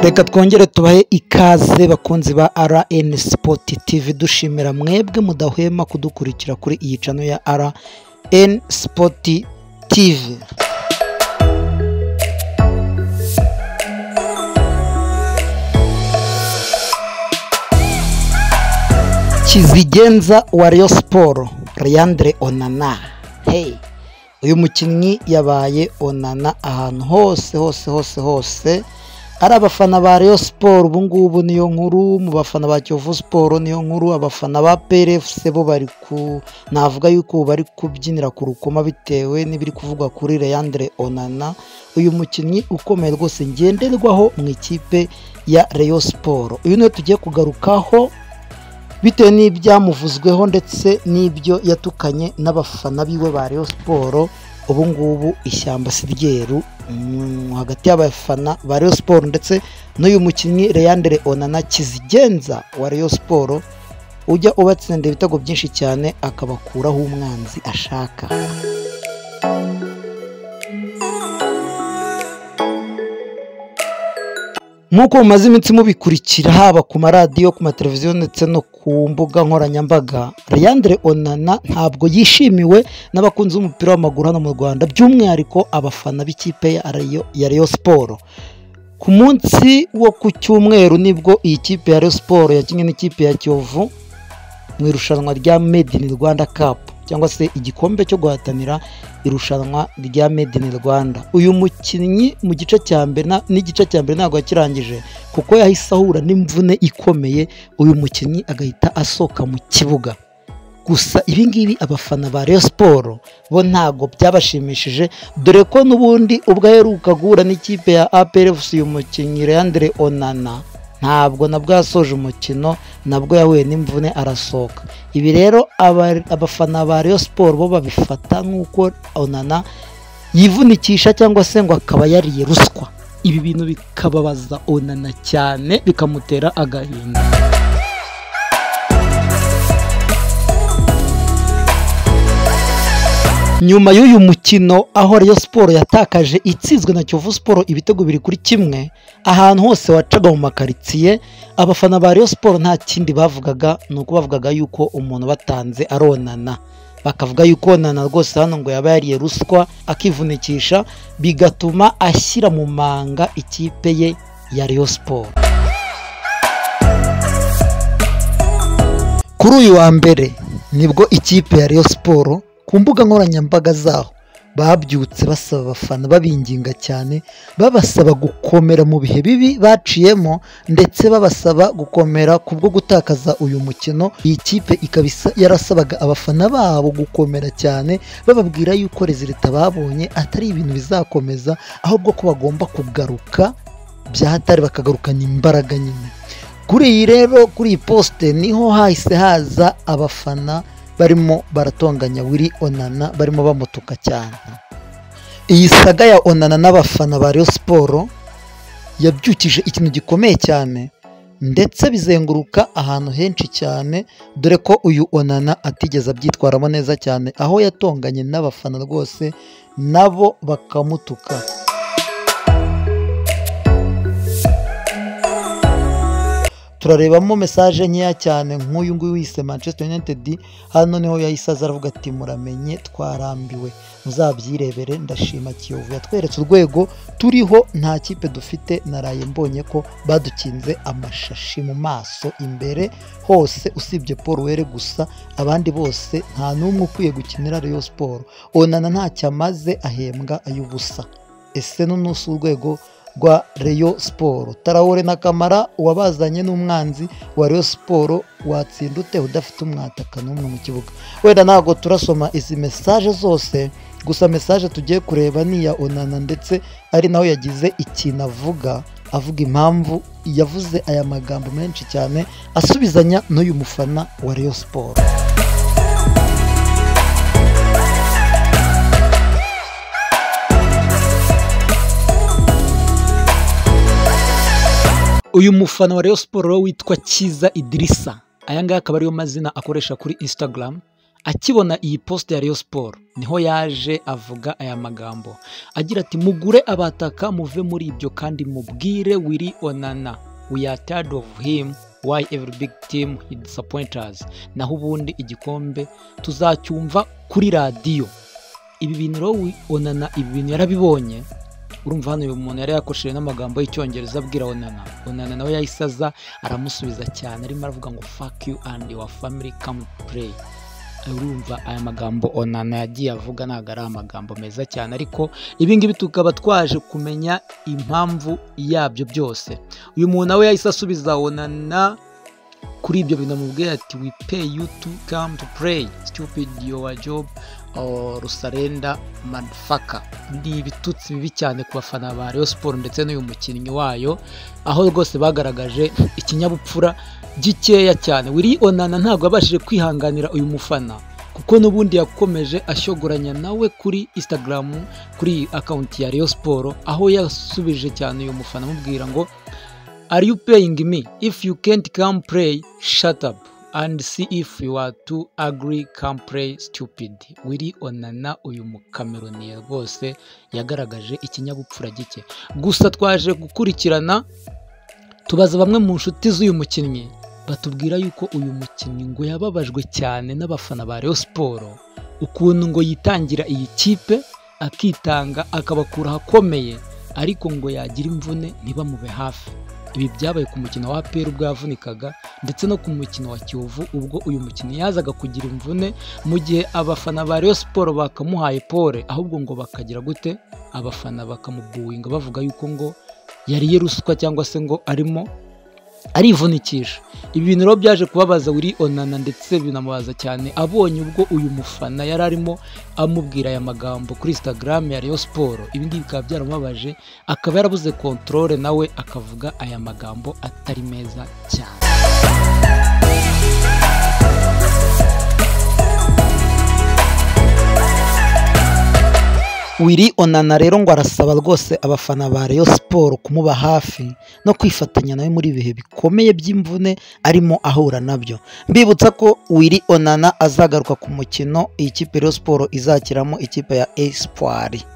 Reka twongere tubahe ikaze bakunzi ba RN Sport TV, dushimira mwebwe mudahwema kudukurikira kuri iyi channel ya RN Sport TV. Kizigenza wa Rayon Sport Leandre Onana. Hey, uyu mukinnyi yabaye Onana ahantu hose ari abafana ba Rayon Sport. Ubu ngubu niyo nkuru, mu bafana ba Kiyovu Sport niyo nkuru, abafana ba PRFC bo bari navuga yuko bari kubyinira ku rukoma bitewe n'ibiri kuvugwa kuri Leandre Onana, uyu mukinnyi ukomeye rwose ngenderwaho mu ikipe ya Rayon Sport. Uyu niwe tugiye kugarukaho bitewe n'ibyamuvuzweho ndetse n'ibyo yatukanye n'abafana biwe ba Rayon Sport. Ubu ngubu ishyamba siryeru hagati y'abafana ba Rayon Sport ndetse n'uyu mukinnyi Leandre Onana, Kizigenza wa Rayon Sport, ujya ubatsindira ibitego byinshi cyane akabakuraho umwanzi ashaka. Nkuko mumaze iminsi mubikurikira haba ku maradiyo, ku mateleviziyo ndetse no ku mbuga nkoranyambaga, Leandre Onana ntabwo yishimiwe n'abakunzi b'umupira w'amaguru hano mu Rwanda, by'umwihariko abafana b'ikipe ya Rayon Sport. Ku munsi wo ku cyumweru nibwo iyi kipe ya Rayon Sport yakinnye n'ikipe ya Kiyovu mu irushanwa rya Made in Rwanda Cup, cyangwa se igikombe cyo guhatanira irushanwa rya Made in Rwanda. Uyu mukinnyi mu gice cya mbere n'igice cya mbere ntabwo yakirangije kuko yahise ahura n'imvune ikomeye, uyu mukinnyi agahita asohoka mu kibuga. Gusa ibi ngibi abafana ba Rayon Sport bo ntabwo byabashimishije, dore ko n'ubundi ubwo aheruka guhura n'ikipe ya APRFC uyu mukinnyi Leandre Onana ntabwo nabwo yasoje umukino, nabwo yahuye n'imvune arasohoka. Ibi rero abafana ba Rayon Sport bo babifata nk'uko Onana yivunikisha cyangwa se ngo akaba yariye ruswa. Ibi bintu bikababaza Onana cyane, bikamutera agahinda. Nyuma y'uyu mukino aho Rayon Sport yatakaje itsinzwe na Kiyovu Sport ibitego 2-1, ahantu hose wacaga mu makaritsiye abafana ba Rayon Sport nta kindi bavugaga, nuko bavugaga yuko umuntu batanze aronana, bakavuga yuko Onana rwose hano ngo yaba yariye ruswa akivunikisha, bigatuma ashyira mu manga ikipe ye ya Rayon Sport. Kuri uyu wa mbere nibwo ikipe ya Rayon Sport ku mbuga nkoranyambaga zaho babyutse basaba abafana babinginga cyane, babasaba gukomera mu bihe bibi baciyemo ndetse babasaba gukomera kubwo gutakaza uyu mukino. Iyi kipe ikabisa yarasabaga abafana babo gukomera cyane, bababwira yuko rezilita babonye atari ibintu bizakomeza, ahubwo ko bagomba kugaruka byahatari, bakagarukana imbaraga nyine. Kuri iyi rero, kuri iyi poste niho hahise haza abafana barimo baratonganya Willy Onana, barimo bamutuka cyane. Iyi saga ya Onana n'abafana ba Rayon Sport yabyukije ikintu gikomeye cyane ndetse bizenguruka ahantu henshi cyane, dore ko uyu Onana atigeze abyitwaramo neza cyane, aho yatonganye n'abafana rwose nabo bakamutuka. Turarebamo message nkeya cyane nk'uyu nguyu wise Manchester United, hano niho yahisaza aravuga ati muramenye twarambiwe, muzabyirebere, ndashima Kiyovu yatweretse urwego turiho, nta kipe dufite, naraye mbonye ko badukinze amashashi mu maso imbere hose usibye Paul Were gusa, abandi bose nta n'umwe ukwiye gukinira Rayon Sport. Onana ntacyo amaze, ahembwa ay'ubusa. Ese n'unusu urwego rwa Rayon Sport? Traore na Kamara wabazanye n'umwanzi wa Rayon Sport, watsinda ute udafite umwataka n'umwe mu kibuga? Wenda ntago turasoma izi message zose, gusa message tugiye kureba ni ya Onana ndetse ari naho yagize ikintu avuga impamvu yavuze aya magambo menshi cyane asubizanya n'uyu mufana wa Rayon Sport. Uyu mufana wa Rayon Sport witwa Kiza Idrissa, aya ngaya akaba ariyo mazina akoresha kuri Instagram, akibona iyi post ya Rayon Sport niho yaje avuga aya magambo agira ati mugure abataka muve muri ibyo kandi mubwire Willy Onana we are tired of him why every big team he disappoint us naho ubundi igikombe tuzacyumva kuri radio. Ibi bintu rero Onana ibi bintu yarabibonye, urumva hano uyu muntu yari yakosheje n'amagambo y'icyongereza abwira Onana nawe yahisaza aramusubiza cyane arimo aravuga ngo fuck you and your family come play. Urumva aya magambo Onana yagiye avuga ntago ari amagambo meza cyane, ariko ibi ngibi tukaba twaje kumenya impamvu yabyo byose. Uyu muntu nawe yahise asubiza Onana kuri ibyo bintu amubwira ati we pay you to come to play stupid your job or surrender motherfucker. Ni ibitutsi bibi cyane ku bafana ba Rayon Sport ndetse n'uyu mukinnyi wayo, aho rwose bagaragaje ikinyabupfura gikeya cyane. Willy Onana ntabwo yabashije kwihanganira uyu mufana kuko n'ubundi yakomeje ashogoranya nawe kuri Instagram kuri account ya Rayon Sport, aho yasubije cyane uyu mufana amubwira ngo are you paying me? If you can't come play, shut up and see if you are too ugly, come play stupid. Willy Onana uyu mukameroni rwose yagaragaje ikinyabupfura gike. Gusa twaje gukurikirana tubaza bamwe mu nshuti z'uyu mukinnyi batubwira yuko uyu mukinnyi ngo yababajwe cyane n'abafana ba Rayon Sport, ukuntu ngo yitangira iyi kipe akitanga akabakura hakomeye, ariko ngo yagira imvune ntibamube hafi. Ibi byabaye ku mukino wa APR ubwo yavunikaga ndetse no ku mukino wa Kiyovu ubwo uyu mukinnyi yazaga kugira imvune, mu gihe abafana ba Rayon Sport bakamuhaye pole, ahubwo ngo bakagira gute abafana bakamubuwinga bavuga yuko ngo yariye ruswa cyangwa se ngo arimo arivunikisha. Ibi bintu rero byaje kubabaza Willy Onana ndetse binamubaza cyane abonye ubwo uyu mufana yari arimo amubwira aya magambo kuri Instagram ya Rayon Sport. Ibi ngibi bikaba byaramubabaje, akaba yarabuze controle nawe akavuga aya magambo atari meza cyane. Willy Onana rero ngo arasaba rwose abafana ba Rayon Sport kumuba hafi no kwifatanya nawe muri ibihe bikomeye by'imvune arimo ahura nabyo. Mbibutsa ko Willy Onana azagaruka ku mukino iyi kipe Rayon Sport izakiramo ikipe ya Espoir.